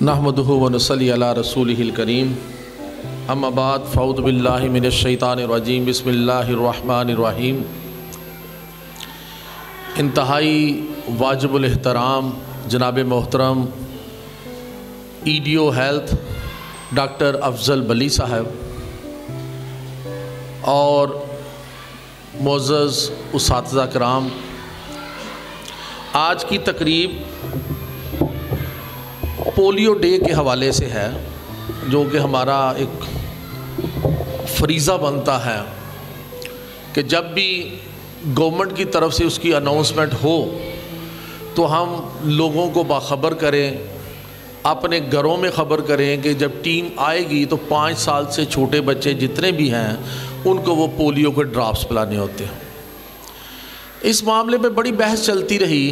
नहमदुहु व नसल्ली अला रसूलिहिल करीम अम्मा बाद फ़अऊज़ु बिल्लाहि मिनश शैतानिर रजीम बिस्मिल्लाहिर रहमानिर रहीम। इंतहाई वाजिबुल एहतराम जनाब मोहतरम EDO health doctor Afzal Bali साहब और मोअज़्ज़ज़ उस्ताज़ा कराम, आज की तकरीब पोलियो डे के हवाले से है, जो कि हमारा एक फरीज़ा बनता है कि जब भी गवर्नमेंट की तरफ से उसकी अनाउंसमेंट हो तो हम लोगों को बाखबर करें, अपने घरों में ख़बर करें कि जब टीम आएगी तो 5 साल से छोटे बच्चे जितने भी हैं उनको वो पोलियो के ड्रॉप्स पिलाने होते हैं। इस मामले में बड़ी बहस चलती रही,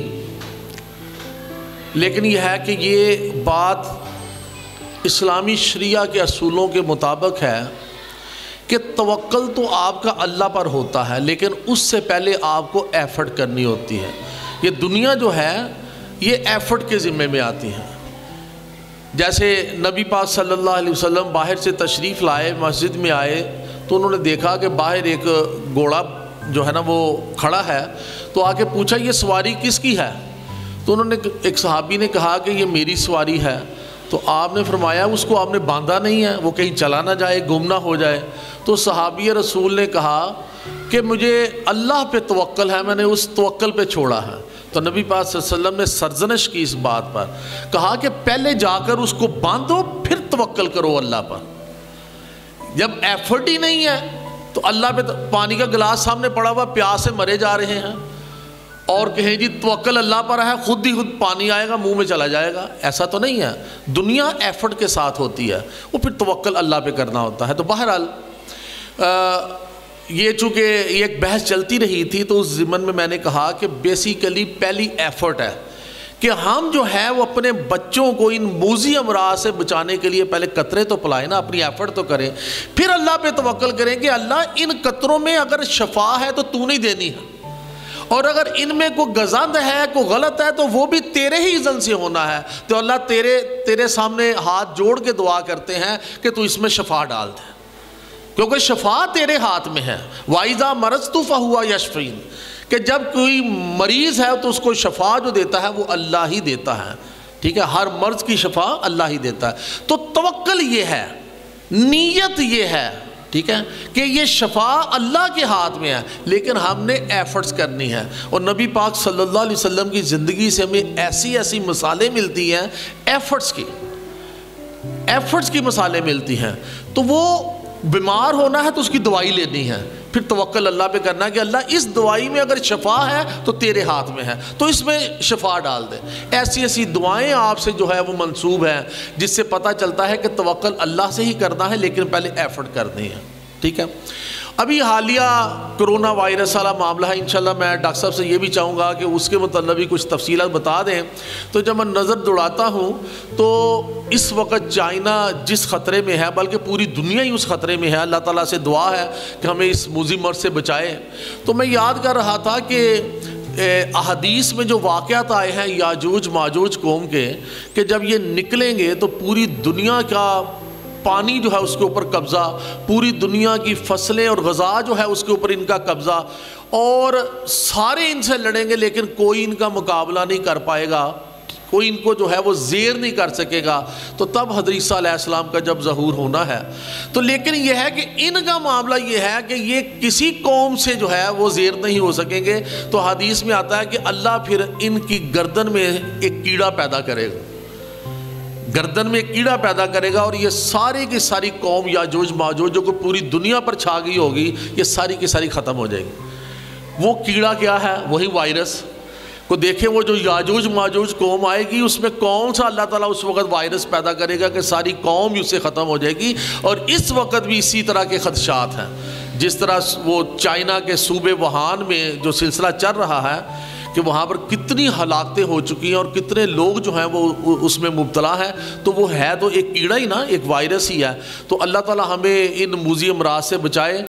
लेकिन यह है कि ये बात इस्लामी शरिया के असूलों के मुताबिक है कि तवक्ल तो आपका अल्लाह पर होता है, लेकिन उससे पहले आपको एफ़र्ट करनी होती है। ये दुनिया जो है ये एफ़र्ट के ज़िम्मे में आती है। जैसे नबी पाक सल्लल्लाहु अलैहि वसल्लम बाहर से तशरीफ़ लाए, मस्जिद में आए तो उन्होंने देखा कि बाहर एक घोड़ा जो है ना वो खड़ा है, तो आके पूछा ये सवारी किसकी है? तो उन्होंने एक सहाबी ने कहा कि ये मेरी सवारी है। तो आपने फरमाया उसको आपने बांधा नहीं है, वो कहीं चला ना जाए, गुम ना हो जाए। तो सहाबी रसूल ने कहा कि मुझे अल्लाह पे तवक्ल है, मैंने उस तवक्ल पे छोड़ा है। तो नबी पाक सल्लल्लाहु अलैहि वसल्लम ने सरजनश की इस बात पर, कहा कि पहले जाकर उसको बांधो फिर तवक्ल करो अल्लाह पर। जब एफर्ट ही नहीं है तो अल्लाह पे पानी का गिलास सामने पड़ा हुआ, प्यास से मरे जा रहे हैं और कहें जी तवक्ल अल्लाह पर है, खुद ही खुद पानी आएगा मुंह में चला जाएगा, ऐसा तो नहीं है। दुनिया एफर्ट के साथ होती है, वो फिर तवक्ल अल्लाह पे करना होता है। तो बहरहाल ये चूँकि एक बहस चलती रही थी तो उस ज़िमन में मैंने कहा कि बेसिकली पहली एफर्ट है कि हम जो है वो अपने बच्चों को इन मूज़ी अमराज से बचाने के लिए पहले कतरे तो पिलाएं ना, अपनी एफर्ट तो करें, फिर अल्लाह पे तवक्ल करें कि अल्लाह इन कतरों में अगर शफा है तो तू नहीं देनी है, और अगर इनमें कोई गज़ंद है, कोई गलत है तो वो भी तेरे ही इज़्न से होना है। तो अल्लाह तेरे सामने हाथ जोड़ के दुआ करते हैं कि तू इसमें शफा डाल दे, क्योंकि शफा तेरे हाथ में है। वाइज़ा मरज़तु फ़हुवा यशफ़ीन, कि जब कोई मरीज़ है तो उसको शफा जो देता है वो अल्लाह ही देता है। ठीक है, हर मर्ज़ की शफा अल्लाह ही देता है। तो तवक्ल ये है, नीयत ये है, ठीक है, कि ये शफा अल्लाह के हाथ में है, लेकिन हमने एफ़र्ट्स करनी है। और नबी पाक सल्लल्लाहु अलैहि वसल्लम की ज़िंदगी से हमें ऐसी ऐसी मिसालें मिलती हैं एफ़र्ट्स की मिसालें मिलती हैं। तो वो बीमार होना है तो उसकी दवाई लेनी है, फिर तवक्ल अल्लाह पे करना है कि अल्लाह इस दवाई में अगर शफा है तो तेरे हाथ में है, तो इसमें शफा डाल दे। ऐसी ऐसी दुआएं आपसे जो है वो मंसूब है, जिससे पता चलता है कि तवक्ल अल्लाह से ही करना है, लेकिन पहले एफर्ट करनी है। ठीक है, अभी हालिया कोरोना वायरस वाला मामला है, इंशाल्लाह मैं डॉक्टर साहब से ये भी चाहूँगा कि उसके मतलब भी कुछ तफसीलात बता दें। तो जब मैं नज़र दौड़ाता हूँ तो इस वक्त चाइना जिस ख़तरे में है, बल्कि पूरी दुनिया ही उस ख़तरे में है, अल्लाह ताला से दुआ है कि हमें इस मूज़ी मर्ज़ से बचाए। तो मैं याद कर रहा था कि अहदीस में जो वाक़यात आए हैं याजूज माजूज कौम के, कि जब ये निकलेंगे तो पूरी दुनिया का पानी जो है उसके ऊपर कब्ज़ा, पूरी दुनिया की फसलें और ग़ज़ा जो है उसके ऊपर इनका कब्ज़ा, और सारे इनसे लड़ेंगे लेकिन कोई इनका मुकाबला नहीं कर पाएगा, कोई इनको जो है वो ज़ेर नहीं कर सकेगा। तो तब हज़रत ईसा अलैहिस्सलाम का जब ज़हूर होना है, तो लेकिन यह है कि इनका मामला ये है कि ये किसी कौम से जो है वो ज़ेर नहीं हो सकेंगे। तो हदीस में आता है कि अल्लाह फिर इनकी गर्दन में एक कीड़ा पैदा करेगा, गर्दन में कीड़ा पैदा करेगा, और ये सारी की सारी कौम याजूज माजूज जो को पूरी दुनिया पर छा गई होगी, ये सारी की सारी ख़त्म हो जाएगी। वो कीड़ा क्या है? वही वायरस को देखें, वो जो याजूज माजूज कौम आएगी उसमें कौन सा अल्लाह ताला उस वक़्त वायरस पैदा करेगा कि सारी कौम उससे ख़त्म हो जाएगी। और इस वक्त भी इसी तरह के ख़दशात हैं, जिस तरह वो चाइना के सूबे वुहान में जो सिलसिला चल रहा है कि वहाँ पर कितनी हलाकतें हो चुकी हैं और कितने लोग जो हैं वो उसमें मुब्तला हैं। तो वो है तो एक कीड़ा ही ना, एक वायरस ही है। तो अल्लाह ताला हमें इन मूज़ी अमराज से बचाए।